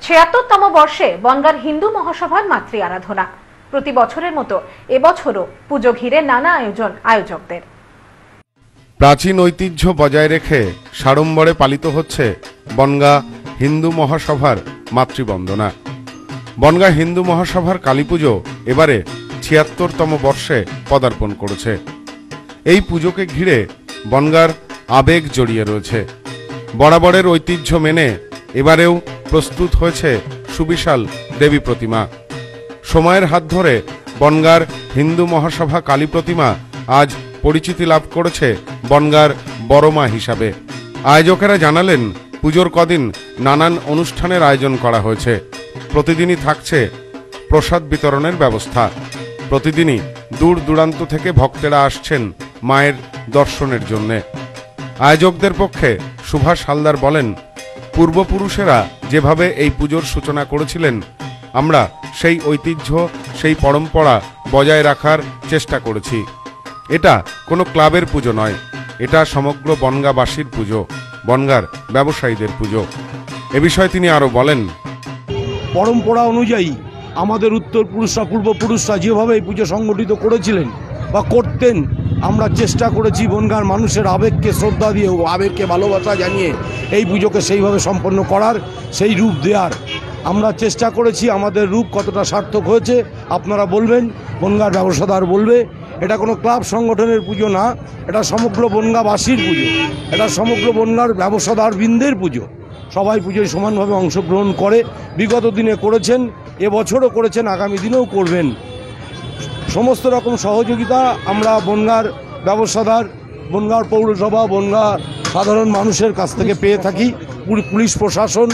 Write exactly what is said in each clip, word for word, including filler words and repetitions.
ছিয়াত্তরতম বর্ষে বনগাঁর হিন্দু মহাসভার মাতৃ আরাধনা। প্রতি বছরের মতো এবছরও পুজো ঘিরে নানা আয়োজন আয়োজকদের। প্রাচীন ঐতিহ্য বজায় রেখে সাড়ম্বরে পালিত হচ্ছে বনগাঁ হিন্দু মহাসভার মাতৃবন্দনা। বনগাঁ হিন্দু মহাসভার কালীপুজো এবারে ছিয়াত্তরতম বর্ষে পদার্পণ করেছে। এই পুজোকে ঘিরে বনগাঁর আবেগ জড়িয়ে রয়েছে। বরাবরের ঐতিহ্য মেনে এবারেও প্রস্তুত হয়েছে সুবিশাল দেবী প্রতিমা। সময়ের হাত ধরে বনগাঁর হিন্দু মহাসভা কালী প্রতিমা আজ পরিচিতি লাভ করেছে বনগাঁর বড় মা হিসাবে। আয়োজকেরা জানালেন, পুজোর কদিন নানান অনুষ্ঠানের আয়োজন করা হয়েছে। প্রতিদিনই থাকছে প্রসাদ বিতরণের ব্যবস্থা। প্রতিদিনই দূর দূরান্ত থেকে ভক্তেরা আসছেন মায়ের দর্শনের জন্যে। আয়োজকদের পক্ষে সুভাষ হালদার বলেন, পূর্বপুরুষেরা যেভাবে এই পুজোর সূচনা করেছিলেন, আমরা সেই ঐতিহ্য সেই পরম্পরা বজায় রাখার চেষ্টা করেছি। এটা কোনো ক্লাবের পুজো নয়, এটা সমগ্র বনগাঁবাসীর পুজো, বনগাঁর ব্যবসায়ীদের পুজো। এ বিষয়ে তিনি আরও বলেন, পরম্পরা অনুযায়ী আমাদের উত্তরপুরুষরা পূর্বপুরুষরা যেভাবে এই পুজো সংগঠিত করেছিলেন বা করতেন, আমরা চেষ্টা করেছি বনগাঁর মানুষের আবেগকে শ্রদ্ধা দিয়ে ও আবেগকে ভালোবাসা জানিয়ে এই পুজোকে সেইভাবে সম্পন্ন করার, সেই রূপ দেওয়ার আমরা চেষ্টা করেছি। আমাদের রূপ কতটা সার্থক হয়েছে আপনারা বলবেন, বনগাঁর ব্যবসাদার বলবে। এটা কোনো ক্লাব সংগঠনের পুজো না, এটা সমগ্র বনগাঁবাসীর পুজো, এটা সমগ্র বনগাঁর ব্যবসাদার বৃন্দের পুজো। সবাই পুজোয় সমানভাবে অংশগ্রহণ করে, বিগত দিনে করেছেন, এবছরও করেছেন, আগামী দিনেও করবেন। সমস্ত রকম সহযোগিতা আমরা বনগাঁর ব্যবসাদার, বনগাঁর পৌরসভা, বনগাঁ সাধারণ মানুষের কাছ থেকে পেয়ে থাকি। পুলিশ প্রশাসন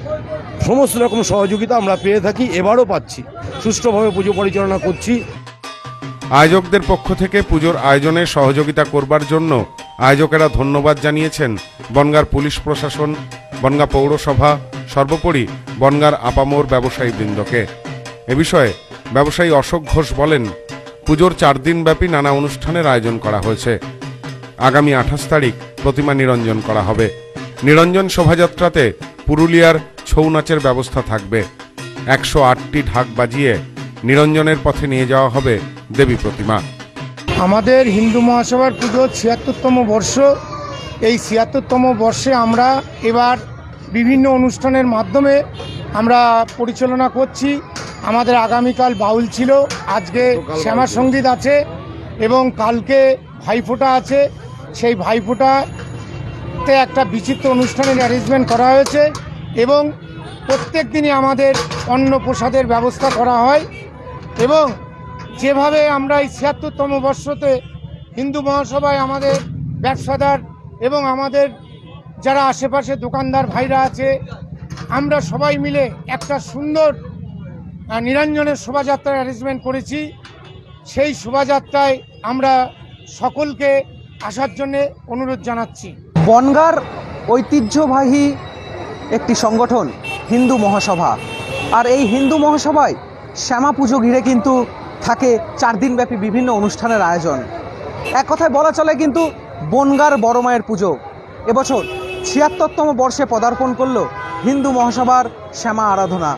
সমস্ত রকম সহযোগিতা আমরা পেয়ে থাকি, এবারও পাচ্ছি। সুষ্ঠুভাবে পুজো পরিচালনা করছি। আয়োজকদের পক্ষ থেকে পুজোর আয়োজনে সহযোগিতা করবার জন্য আয়োজকেরা ধন্যবাদ জানিয়েছেন বনগাঁর পুলিশ প্রশাসন, বনগাঁ পৌরসভা, সর্বোপরি বনগাঁর আপামোর ব্যবসায়ী বৃন্দকে। এ বিষয়ে ব্যবসায়ী অশোক ঘোষ বলেন, পুজোর চার দিন ব্যাপী নানা অনুষ্ঠানের আয়োজন করা হয়েছে। আগামী আঠাশ তারিখ প্রতিমা নিরঞ্জন করা হবে। নিরঞ্জন শোভাযাত্রাতে পুরুলিয়ার ছৌ নাচের ব্যবস্থা থাকবে। একশো আটটি ঢাক বাজিয়ে নিরঞ্জনের পথে নিয়ে যাওয়া হবে দেবী প্রতিমা। আমাদের হিন্দু মহাসভার পুজো ছিয়াত্তরতম বর্ষ। এই ছিয়াত্তরতম বর্ষে আমরা এবার বিভিন্ন অনুষ্ঠানের মাধ্যমে আমরা পরিচালনা করছি। আমাদের আগামীকাল বাউল ছিল, আজকে শ্যামা সঙ্গীত আছে এবং কালকে ভাইফোঁটা আছে। সেই ভাইফোঁটাতে একটা বিচিত্র অনুষ্ঠানের অ্যারেঞ্জমেন্ট করা হয়েছে এবং প্রত্যেক দিনই আমাদের অন্ন প্রসাদের ব্যবস্থা করা হয়। এবং যেভাবে আমরা এই ছিয়াত্তরতম বর্ষতে হিন্দু মহাসভায় আমাদের ব্যবসাদার এবং আমাদের যারা আশেপাশে দোকানদার ভাইরা আছে, আমরা সবাই মিলে একটা সুন্দর নিরঞ্জনের শোভাযাত্রার অ্যারেঞ্জমেন্ট করেছি। সেই শোভাযাত্রায় আমরা সকলকে আসার জন্য অনুরোধ জানাচ্ছি। বনগাঁর ঐতিহ্যবাহী একটি সংগঠন হিন্দু মহাসভা, আর এই হিন্দু মহাসভায় শ্যামা পুজো ঘিরে কিন্তু থাকে চার দিনব্যাপী বিভিন্ন অনুষ্ঠানের আয়োজন। এক কথায় বলা চলে কিন্তু বনগাঁর বড় মায়ের পুজো এবছর ছিয়াত্তরতম বর্ষে পদার্পণ করল হিন্দু মহাসভার শ্যামা আরাধনা।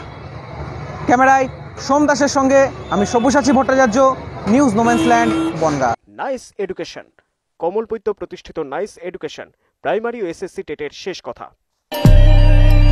ক্যামেরায় সোম দাসের সঙ্গে আমি Sabyasachi Bhattacharya, news no man's land, Bongaon. Nice education, কমলপৈত্য প্রতিষ্ঠিত নাইস এডুকেশন প্রাইমারি ও এসএসসি টেটের শেষ কথা।